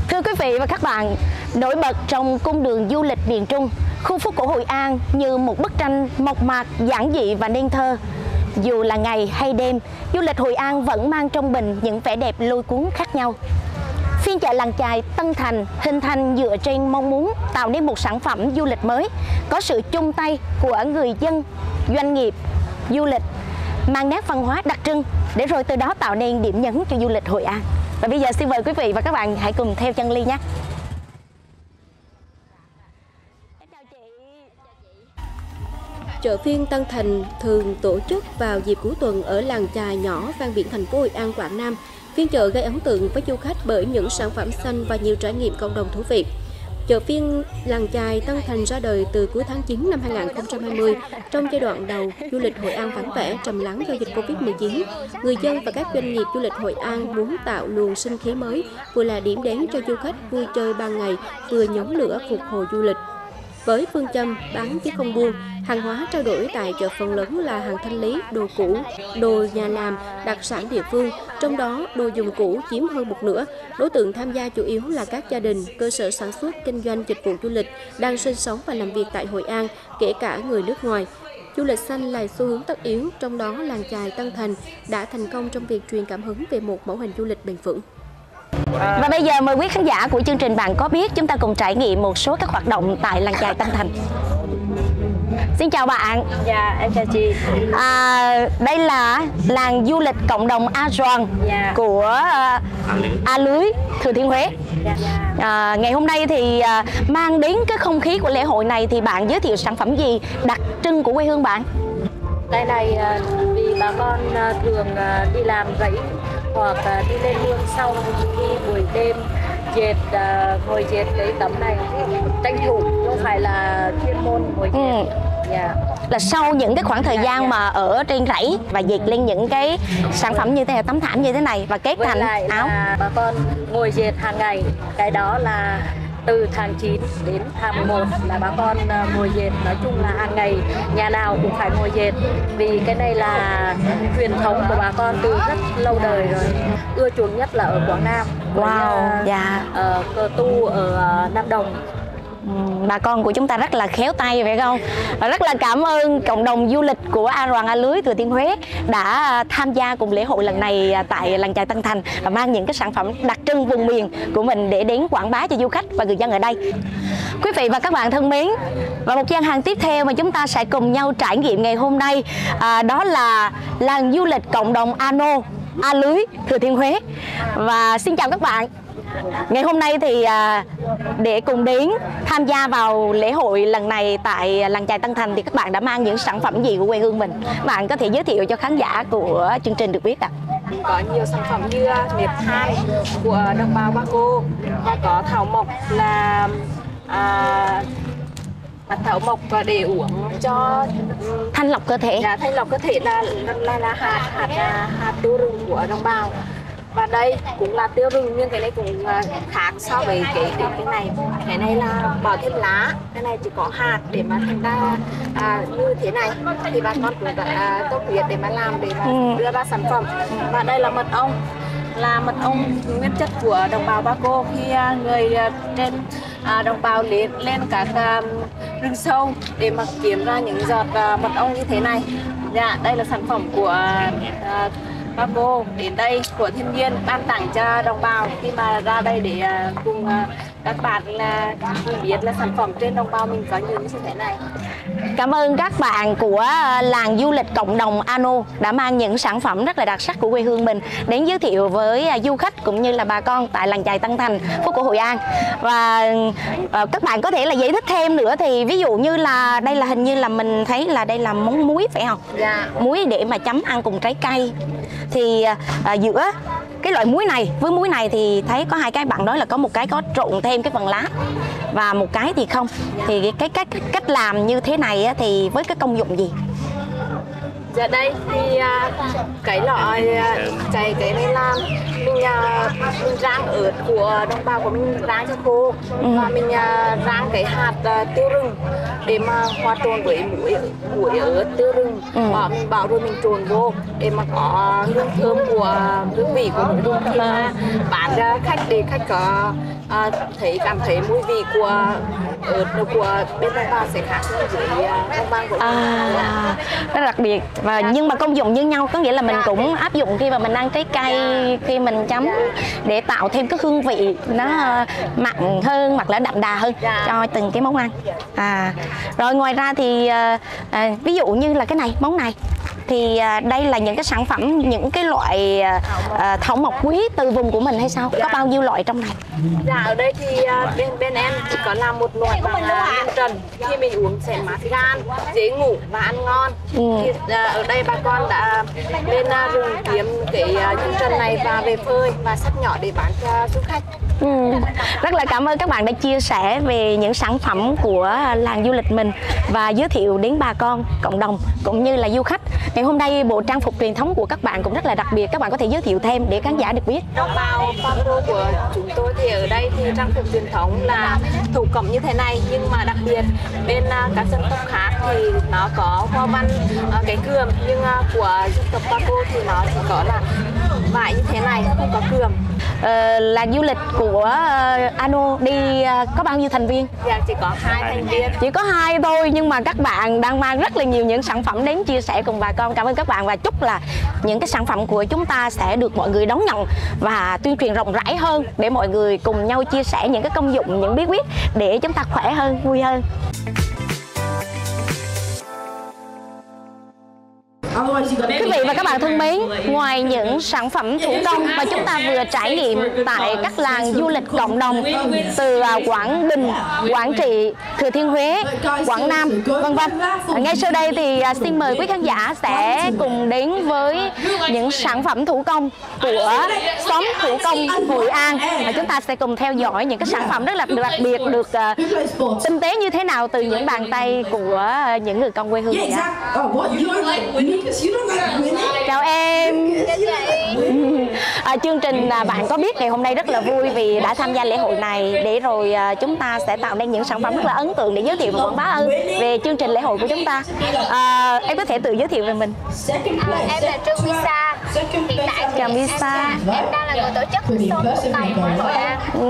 Thưa quý vị và các bạn, nổi bật trong cung đường du lịch miền Trung, khu phố cổ Hội An như một bức tranh mộc mạc, giản dị và nên thơ. Dù là ngày hay đêm, du lịch Hội An vẫn mang trong mình những vẻ đẹp lôi cuốn khác nhau. Phiên chợ làng chài Tân Thành hình thành dựa trên mong muốn tạo nên một sản phẩm du lịch mới, có sự chung tay của người dân, doanh nghiệp, du lịch, mang nét văn hóa đặc trưng để rồi từ đó tạo nên điểm nhấn cho du lịch Hội An. Và bây giờ xin mời quý vị và các bạn hãy cùng theo chân Ly nhé. Chợ phiên Tân Thành thường tổ chức vào dịp cuối tuần ở làng chài nhỏ ven biển thành phố Hội An, Quảng Nam. Phiên chợ gây ấn tượng với du khách bởi những sản phẩm xanh và nhiều trải nghiệm cộng đồng thú vị. Chợ phiên làng chài Tân Thành ra đời từ cuối tháng 9 năm 2020. Trong giai đoạn đầu, du lịch Hội An vắng vẻ, trầm lắng do dịch Covid-19. Người dân và các doanh nghiệp du lịch Hội An muốn tạo luồng sinh khí mới, vừa là điểm đến cho du khách vui chơi ban ngày, vừa nhóm lửa phục hồi du lịch. Với phương châm bán chứ không buôn, hàng hóa trao đổi tại chợ phần lớn là hàng thanh lý, đồ cũ, đồ nhà làm, đặc sản địa phương, trong đó đồ dùng cũ chiếm hơn một nửa. Đối tượng tham gia chủ yếu là các gia đình, cơ sở sản xuất, kinh doanh dịch vụ du lịch đang sinh sống và làm việc tại Hội An, kể cả người nước ngoài. Du lịch xanh là xu hướng tất yếu, trong đó làng chài Tân Thành đã thành công trong việc truyền cảm hứng về một mẫu hình du lịch bền vững. Và bây giờ mời quý khán giả của chương trình Bạn Có Biết chúng ta cùng trải nghiệm một số các hoạt động tại làng chài Tân Thành. Xin chào bạn. Dạ, em chào chị. Đây là làng du lịch cộng đồng A Roàng của A Lưới, Thừa Thiên Huế. Ngày hôm nay thì mang đến cái không khí của lễ hội này thì bạn giới thiệu sản phẩm gì đặc trưng của quê hương bạn? Đây này, vì bà con thường đi làm rẫy hoặc đi lên nương sau khi buổi đêm dệt, ngồi dệt cái tấm này tranh thủ, không phải là chuyên môn ngồi dệt. Là sau những cái khoảng thời gian mà ở trên rẫy và dệt lên những cái sản phẩm như thế này, tấm thảm như thế này và kết thành áo. Bà con ngồi dệt hàng ngày, cái đó là từ tháng 9 đến tháng 11 là bà con ngồi dệt, nói chung là hàng ngày nhà nào cũng phải ngồi dệt, vì cái này là truyền thống của bà con từ rất lâu đời rồi. Ưa chuộng nhất là ở Quảng Nam, Cờ Tu ở Nam Đồng. Bà con của chúng ta rất là khéo tay phải không? Và rất là cảm ơn cộng đồng du lịch của A Roàng A Lưới Thừa Thiên Huế đã tham gia cùng lễ hội lần này tại làng chài Tân Thành và mang những cái sản phẩm đặc trưng vùng miền của mình để đến quảng bá cho du khách và người dân ở đây. Quý vị và các bạn thân mến, và một gian hàng tiếp theo mà chúng ta sẽ cùng nhau trải nghiệm ngày hôm nay đó là làng du lịch cộng đồng ANO A Lưới Thừa Thiên Huế. Và xin chào các bạn. Ngày hôm nay thì để cùng đến tham gia vào lễ hội lần này tại làng chài Tân Thành thì các bạn đã mang những sản phẩm gì của quê hương mình? Bạn có thể giới thiệu cho khán giả của chương trình được biết ạ? Có nhiều sản phẩm như nếp than của đồng bào Paco, và có thảo mộc là thảo mộc và để uống cho thanh lọc cơ thể. Dạ, thanh lọc cơ thể là hạt tiêu rừng của đồng bào. Và đây cũng là tiêu rừng nhưng cái này cũng khác so với cái này. Cái này là bỏ thêm lá, cái này chỉ có hạt để mà thành ra như thế này. Thì bà con cũng đã tốt huyết để mà làm, để mà đưa ra sản phẩm. Và đây là mật ong. Là mật ong nguyên chất của đồng bào Paco, khi người trên đồng bào lên các rừng sâu để mà kiếm ra những giọt mật ong như thế này. Dạ, đây là sản phẩm của Paco đến đây của thiên nhiên ban tặng cho đồng bào khi mà ra đây để cùng các bạn là biết là sản phẩm trên đồng bào mình có những như thế này. Cảm ơn các bạn của làng du lịch cộng đồng ANO đã mang những sản phẩm rất là đặc sắc của quê hương mình đến giới thiệu với du khách cũng như là bà con tại làng chài Tân Thành, phố cổ Hội An. Và các bạn có thể là giải thích thêm nữa thì ví dụ như là đây là hình như là mình thấy là đây là món muối phải không? Dạ. Muối để mà chấm ăn cùng trái cây. Thì giữa cái loại muối này với muối này thì thấy có hai cái, bạn nói là có một cái có trộn thêm cái phần lá và một cái thì không. Thì cái cách làm như thế này thì với cái công dụng gì? Dạ đây thì cái loại cái này là mình rang ớt của đồng bào của mình rang cho khô và mình rang cái hạt tiêu rừng để mà hòa trộn với muối ớt tiêu rừng và mình bảo rồi mình trộn vô để mà có hương thơm của hương vị của muối rừng khi mà bán ra khách để khách có cảm thấy mùi vị của ớt của bên đồng bào sẽ khác với đồng bào của rất đặc biệt và nhưng mà công dụng như nhau, có nghĩa là mình cũng áp dụng khi mà mình ăn trái cây, khi mình chấm để tạo thêm cái hương vị nó mặn hơn hoặc là đậm đà hơn cho từng cái món ăn. Rồi ngoài ra thì ví dụ như là cái này, món này thì đây là những cái sản phẩm, những cái loại thảo mộc quý từ vùng của mình hay sao? Có bao nhiêu loại trong này? Dạ ở đây thì bên em chỉ có làm một loại bằng nhân trần, khi mình uống sẽ mát gan, dễ ngủ và ăn ngon. Thì ở đây bà con đã lên rừng kiếm cái nhân trần này và về phơi và sắt nhỏ để bán cho du khách. Rất là cảm ơn các bạn đã chia sẻ về những sản phẩm của làng du lịch mình và giới thiệu đến bà con, cộng đồng cũng như là du khách. Ngày hôm nay bộ trang phục truyền thống của các bạn cũng rất là đặc biệt, các bạn có thể giới thiệu thêm để khán giả được biết. Đồng bào Paco của chúng tôi thì ở đây thì trang phục truyền thống là thủ công như thế này, nhưng mà đặc biệt bên các dân tộc khác thì nó có hoa văn cái cườm, nhưng của dân tộc Paco thì nó chỉ có là vải như thế này, không có cườm. Làng du lịch của Ano đi có bao nhiêu thành viên? Dạ chỉ có 2 thành viên. Chỉ có 2 thôi, nhưng mà các bạn đang mang rất là nhiều những sản phẩm đến chia sẻ cùng bà con. Cảm ơn các bạn và chúc là những cái sản phẩm của chúng ta sẽ được mọi người đón nhận và tuyên truyền rộng rãi hơn để mọi người cùng nhau chia sẻ những cái công dụng, những bí quyết để chúng ta khỏe hơn, vui hơn. Quý vị và các bạn thân mến, ngoài những sản phẩm thủ công mà chúng ta vừa trải nghiệm tại các làng du lịch cộng đồng từ Quảng Bình, Quảng Trị, Thừa Thiên Huế, Quảng Nam, vân vân. Ngay sau đây thì xin mời quý khán giả sẽ cùng đến với những sản phẩm thủ công của xóm thủ công Hội An. Chúng ta sẽ cùng theo dõi những cái sản phẩm rất là đặc biệt, được tinh tế như thế nào từ những bàn tay của những người con quê hương Hội An. Chào em. Chương trình bạn có biết ngày hôm nay rất là vui vì đã tham gia lễ hội này, để rồi chúng ta sẽ tạo nên những sản phẩm rất là ấn tượng để giới thiệu và quảng bá hơn về chương trình lễ hội của chúng ta. Em có thể tự giới thiệu về mình. Em là Trương Misa. Hiện tại Chào Misa. em đang là người tổ chức xóm thủ công của Hội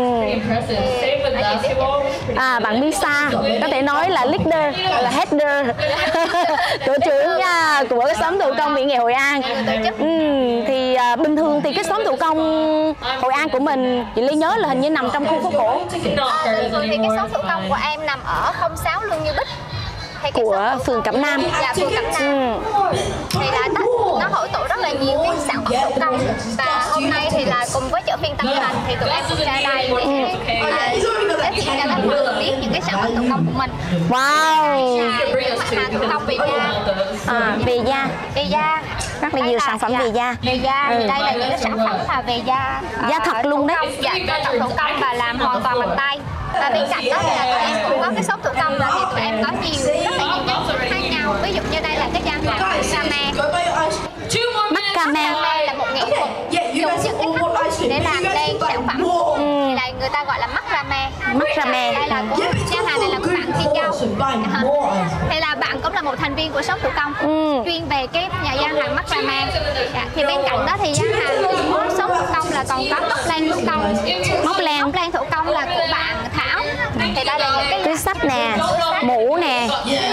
An. Bạn Misa có thể nói là leader, là header, tổ trưởng của cái xóm thủ công Mỹ Nghệ Hội An. Thì bình thường thì cái xóm thủ công Hội An của mình, chị Ly nhớ là hình như nằm trong khu phố cổ. Bình thường thì cái xóm thủ công của em nằm ở 06 Lương Như Bích của phường Cẩm Nam. Dạ, phường Cẩm Nam. Thì là nó hội tụ rất là nhiều cái sản phẩm thủ công, và hôm nay thì là cùng với chợ phiên Tân Thành thì tụi em cũng ra đây để giới thiệu cho các bạn biết những cái sản phẩm thủ công của mình. Wow. Những mặt hàng thủ công về da. Về da. Về da. Rất là nhiều sản phẩm về da. Về da, đây là những cái sản phẩm mà về da. Da thật luôn đấy. Dạ, da thật thủ công và làm hoàn toàn bằng tay. Và bên cạnh đó thì là tụi em cũng có cái shop thủ công, và thì tụi em có rất là nhiều nhãn khác nhau. Ví dụ như đây là cái gian hàng Macrame. Macrame là một nghệ thuật dùng những cái khắc để làm nên sản phẩm. Thì là người ta gọi là macrame. Macrame. Đây là của gian hàng này là của bạn Thiên Châu. Thì là bạn cũng là một thành viên của shop thủ công chuyên về cái nhà gian hàng macrame. Thì bên cạnh đó thì gian hàng của shop thủ công là còn có móc len thủ công. Móc len thủ công là của bạn Thảo. Thì đây là những cái túi xách nè, mũ nè.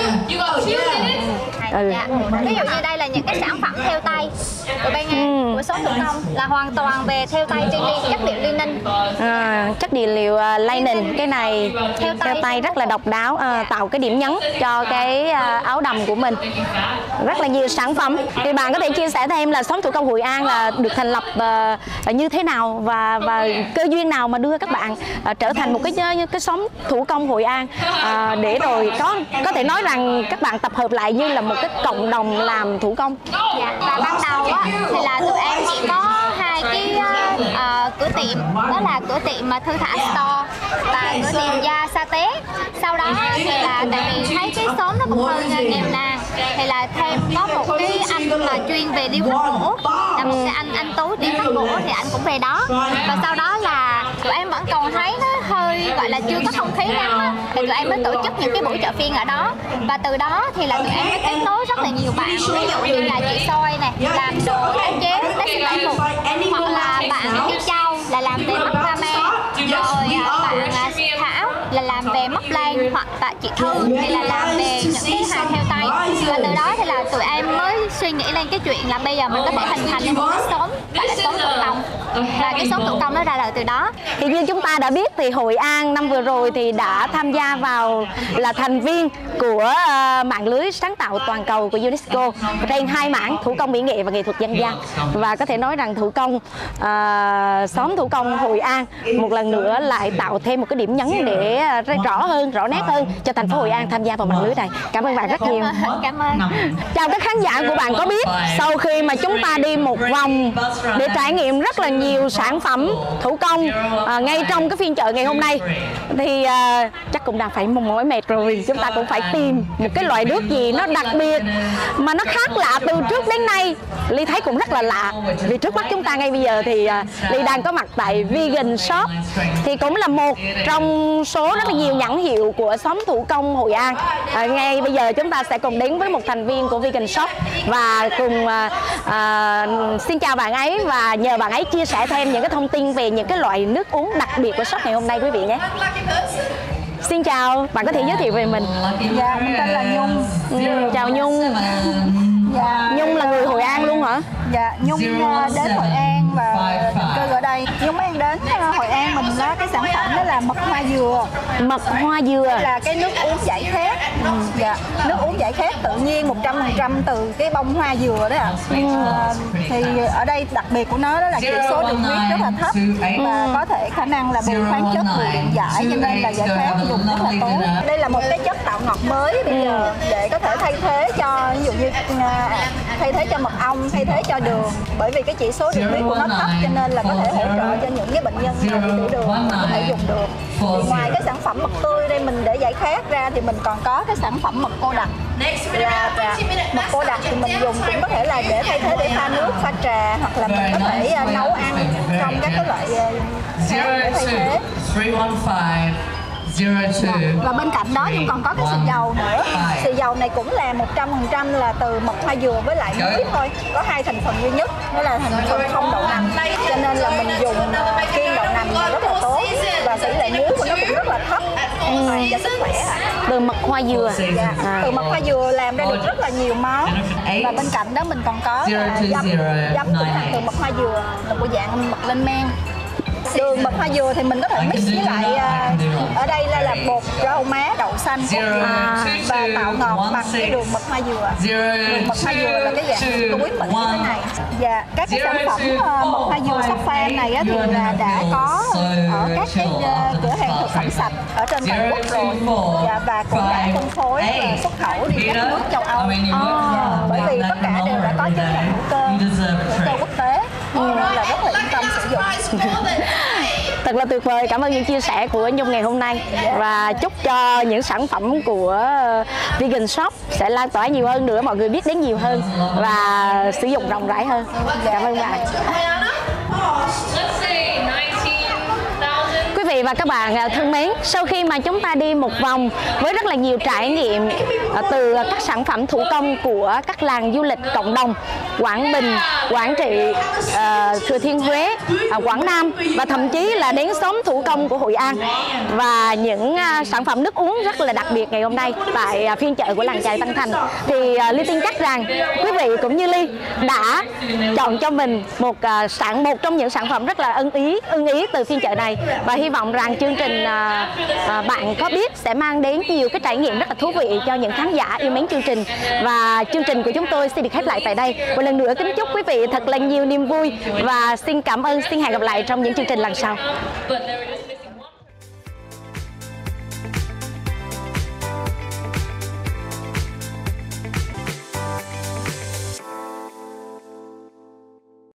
Ví dụ như đây là những cái sản phẩm thêu tay của bên em, của shop thủ công là hoàn toàn về thêu tay trên chất liệu linen. Chất liệu linen, cái này thêu tay rất là độc đáo, tạo cái điểm nhấn cho cái áo đầm của mình. Rất là nhiều sản phẩm. Thì bạn có thể chia sẻ thêm là xóm thủ công Hội An là được thành lập như thế nào và cơ duyên nào mà đưa các bạn trở thành một cái xóm thủ công Hội An, để rồi có thể nói rằng các bạn tập hợp lại như là một cái cộng đồng làm thủ công. Dạ, và ban đầu á, thì là tụi em chỉ có 2 hai cái cửa tiệm, đó là cửa tiệm Thư Thả Store và cửa tiệm Da Sa Tế. Sau đó thì là tại vì thấy cái xóm nó cũng hơi nghèo nàn, thì là thêm có một cái anh mà chuyên về điêu khắc gỗ, là một cái anh Tú điêu khắc gỗ, thì anh cũng về đó. Và sau đó là tụi em vẫn còn thấy nó hơi gọi là chưa có không khí lắm á, thì tụi em mới tổ chức những cái buổi chợ phiên ở đó. Và từ đó thì là tụi em mới kết nối rất là nhiều bạn, ví dụ như là chị Soi này làm đồ tái chế tái sinh lại phục, hoặc là bạn Đi Châu là làm về mắt ramen, rồi bạn Thảo là làm về móc len, hoặc là chị Thư thì là làm về những cái hàng theo tay. Và từ đó thì là tụi em mới suy nghĩ lên cái chuyện là bây giờ mình có thể hình thành nên một cái xóm gọi là xóm thủ công, và cái xóm thủ công nó ra đời từ đó. Thì như chúng ta đã biết thì Hội An năm vừa rồi thì đã tham gia vào là thành viên của mạng lưới sáng tạo toàn cầu của UNESCO trên 2 mảng thủ công mỹ nghệ và nghệ thuật dân gian. Và có thể nói rằng thủ công xóm thủ công Hội An một lần nữa lại tạo thêm một cái điểm nhấn để rõ nét hơn cho thành phố Hội An tham gia vào mạng lưới này. Cảm ơn bạn rất nhiều. Cảm ơn. Chào các khán giả của Bạn Có Biết. Sau khi mà chúng ta đi một vòng để trải nghiệm rất là nhiều sản phẩm thủ công ngay trong cái phiên chợ ngày hôm nay, thì chắc cũng đang phải mỏi mệt rồi. Chúng ta cũng phải tìm một cái loại nước gì nó đặc biệt mà nó khác lạ từ trước đến nay. Ly thấy cũng rất là lạ, vì trước mắt chúng ta ngay bây giờ thì Ly đang có mặt tại Vegan Shop, thì cũng là một trong số rất là nhiều nhãn hiệu của xóm thủ công Hội An. Ngay bây giờ chúng ta sẽ cùng đến với một thành viên của Vegan Shop và cùng xin chào bạn ấy và nhờ bạn ấy chia sẻ thêm những cái thông tin về những cái loại nước uống đặc biệt của shop ngày hôm nay quý vị nhé. Xin chào, bạn có thể giới thiệu về mình? Dạ, mình tên là Nhung. Chào Nhung. Dạ, Nhung là người Hội An luôn hả? Dạ, Nhung đến Hội An và định cư ở đây. Nhung mang đến Hội An mình đó cái sản phẩm đó là mật hoa dừa. Mật hoa dừa là cái nước uống giải khát. Dạ, nước uống giải khát tự nhiên 100% từ cái bông hoa dừa đó ạ. Thì ở đây đặc biệt của nó đó là chỉ số đường huyết rất là thấp và có thể khả năng là bù khoáng chất, bù điện giải, cho nên là giải khát dùng rất là tốt. Đây là một cái chất tạo ngọt mới bây giờ để có thể thay thế cho, ví dụ như thay thế cho mật ong, thay thế cho đường, bởi vì cái chỉ số đường huyết của nó thấp, cho nên là có thể hỗ trợ cho những cái bệnh nhân mà bị tiểu đường có thể dùng được. Thì ngoài cái sản phẩm mật tươi đây mình để giải khát ra thì mình còn có cái sản phẩm mật cô đặc. Mật cô đặc thì mình dùng cũng có thể là để thay thế để pha nước, pha trà, hoặc là mình có thể nấu ăn trong các cái loại khác để thay thế. Và bên cạnh đó cũng còn có cái xì dầu nữa. Xì dầu này cũng là 100% là từ mật hoa dừa với lại muối thôi, có 2 thành phần duy nhất, đó là thành phần không đậu nành, cho nên là mình dùng kiêng đậu nành rất là tốt và tỷ lệ muối của nó cũng rất là thấp, an toàn cho sức khỏe. từ mật hoa dừa. Dạ. Từ mật hoa dừa làm ra được rất là nhiều món. Và bên cạnh đó mình còn có giấm cũng làm từ mật hoa dừa, là của dạng mật lên men. Đường mật hoa dừa thì mình có thể mix với lại ở đây là bột rau má, đậu xanh và tạo ngọt bằng cái đường mật hoa dừa. Đường mật hoa dừa là cái dạng túi mịn như thế này. Và các cái sản phẩm mật hoa dừa sắp pha này thì là đã có ở các cái cửa hàng thực phẩm sạch ở trên toàn quốc rồi, và cũng đã phân phối và xuất khẩu đi các nước châu Âu. Bởi vì tất cả đều đã có chứng nhận hữu cơ quốc tế, nên là rất là yên tâm sử dụng. Thật là tuyệt vời, cảm ơn những chia sẻ của Nhung ngày hôm nay và chúc cho những sản phẩm của Vegan Shop sẽ lan tỏa nhiều hơn nữa, mọi người biết đến nhiều hơn và sử dụng rộng rãi hơn. Cảm ơn bạn. Quý vị và các bạn thân mến, sau khi mà chúng ta đi một vòng với rất là nhiều trải nghiệm từ các sản phẩm thủ công của các làng du lịch cộng đồng Quảng Bình, Quảng Trị, Thừa Thiên Huế, Quảng Nam và thậm chí là đến xóm thủ công của Hội An và những sản phẩm nước uống rất là đặc biệt ngày hôm nay tại phiên chợ của làng chài Tân Thành, thì Ly tin chắc rằng quý vị cũng như Ly đã chọn cho mình một trong những sản phẩm rất là ưng ý từ phiên chợ này, và hy vọng rằng chương trình Bạn Có Biết sẽ mang đến nhiều cái trải nghiệm rất là thú vị cho những khán giả yêu mến chương trình. Và chương trình của chúng tôi xin được khép lại tại đây. Một lần nữa kính chúc quý vị thật là nhiều niềm vui và xin cảm ơn, xin hẹn gặp lại trong những chương trình lần sau.